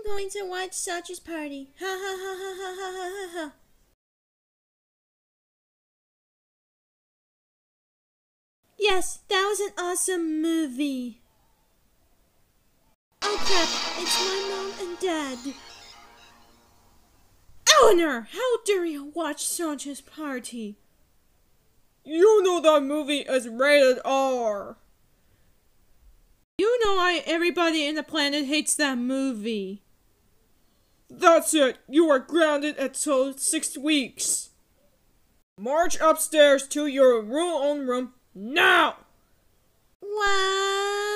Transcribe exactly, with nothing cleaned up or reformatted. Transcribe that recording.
going to watch Sandra's party. Ha ha ha ha ha ha ha ha. Yes, that was an awesome movie. Oh crap, it's my mom and dad. Elinor, how dare you watch Sandra's party? You know that movie is rated R. You know why everybody in the planet hates that movie. That's it. You are grounded until six weeks. March upstairs to your room own room now. What?